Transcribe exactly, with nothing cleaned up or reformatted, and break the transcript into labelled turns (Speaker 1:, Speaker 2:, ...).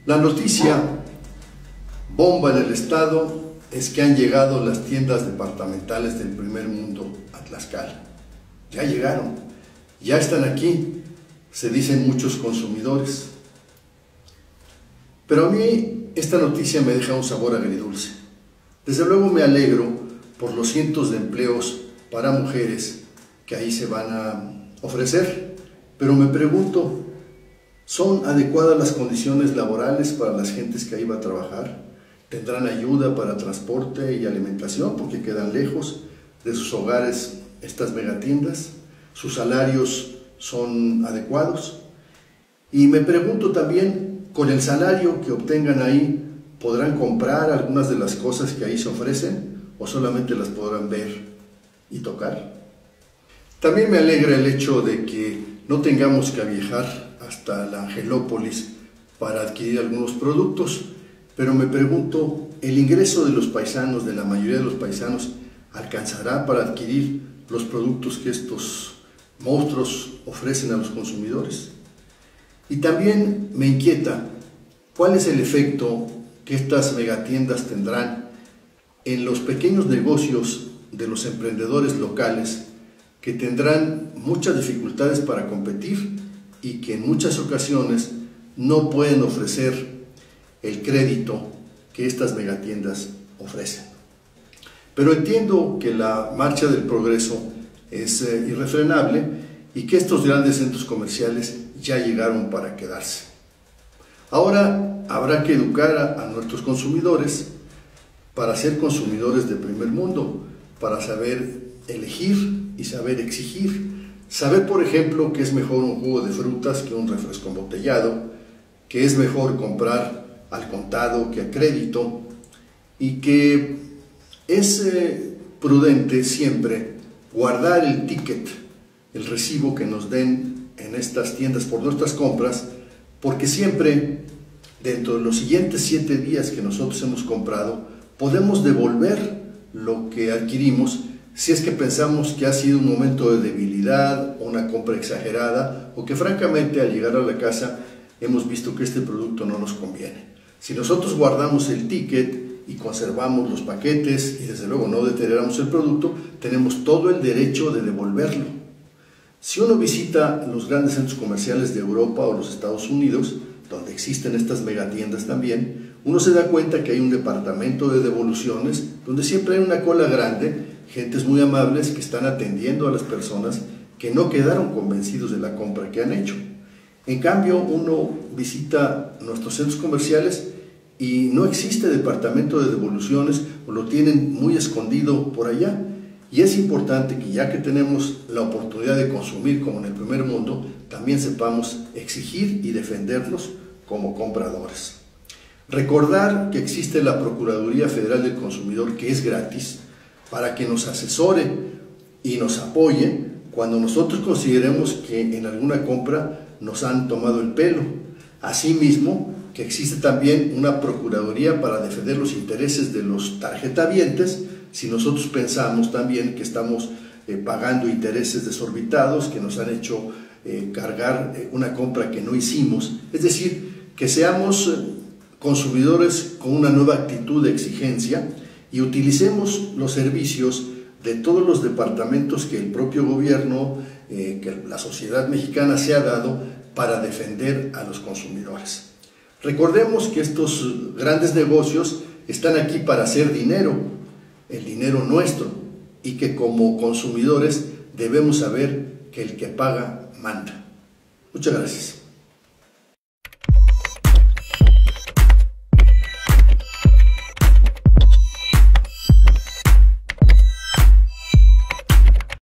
Speaker 1: La noticia bomba en el estado es que han llegado las tiendas departamentales del primer mundo a Tlaxcala. Ya llegaron, ya están aquí, se dicen muchos consumidores. Pero a mí esta noticia me deja un sabor agridulce. Desde luego me alegro por los cientos de empleos para mujeres que ahí se van a ofrecer, pero me pregunto, ¿son adecuadas las condiciones laborales para las gentes que ahí va a trabajar? ¿Tendrán ayuda para transporte y alimentación porque quedan lejos de sus hogares estas megatiendas? ¿Sus salarios son adecuados? Y me pregunto también, ¿con el salario que obtengan ahí podrán comprar algunas de las cosas que ahí se ofrecen o solamente las podrán ver y tocar? También me alegra el hecho de que no tengamos que viajar hasta la Angelópolis para adquirir algunos productos, pero me pregunto, ¿el ingreso de los paisanos, de la mayoría de los paisanos, alcanzará para adquirir los productos que estos monstruos ofrecen a los consumidores? Y también me inquieta, ¿cuál es el efecto que estas megatiendas tendrán en los pequeños negocios de los emprendedores locales que tendrán muchas dificultades para competir y que en muchas ocasiones no pueden ofrecer el crédito que estas megatiendas ofrecen? Pero entiendo que la marcha del progreso es eh, irrefrenable y que estos grandes centros comerciales ya llegaron para quedarse. Ahora habrá que educar a, a nuestros consumidores para ser consumidores de primer mundo, para saber elegir y saber exigir. Saber, por ejemplo, que es mejor un jugo de frutas que un refresco embotellado, que es mejor comprar al contado que a crédito y que es eh, prudente siempre guardar el ticket, el recibo que nos den en estas tiendas por nuestras compras, porque siempre dentro de los siguientes siete días que nosotros hemos comprado podemos devolver lo que adquirimos si es que pensamos que ha sido un momento de debilidad, una compra exagerada o que francamente al llegar a la casa hemos visto que este producto no nos conviene. Si nosotros guardamos el ticket y conservamos los paquetes y desde luego no deterioramos el producto, tenemos todo el derecho de devolverlo. Si uno visita los grandes centros comerciales de Europa o los Estados Unidos, donde existen estas megatiendas también, uno se da cuenta que hay un departamento de devoluciones donde siempre hay una cola grande, gentes muy amables que están atendiendo a las personas que no quedaron convencidos de la compra que han hecho. En cambio, uno visita nuestros centros comerciales y no existe departamento de devoluciones o lo tienen muy escondido por allá. Y es importante que ya que tenemos la oportunidad de consumir como en el primer mundo, también sepamos exigir y defendernos como compradores. Recordar que existe la Procuraduría Federal del Consumidor, que es gratis, para que nos asesore y nos apoye cuando nosotros consideremos que en alguna compra nos han tomado el pelo. Asimismo, que existe también una Procuraduría para defender los intereses de los tarjetavientes, si nosotros pensamos también que estamos eh, pagando intereses desorbitados, que nos han hecho eh, cargar eh, una compra que no hicimos. Es decir, que seamos eh, consumidores con una nueva actitud de exigencia y utilicemos los servicios de todos los departamentos que el propio gobierno, eh, que la sociedad mexicana se ha dado para defender a los consumidores. Recordemos que estos grandes negocios están aquí para hacer dinero, el dinero nuestro, y que como consumidores debemos saber que el que paga manda. Muchas gracias.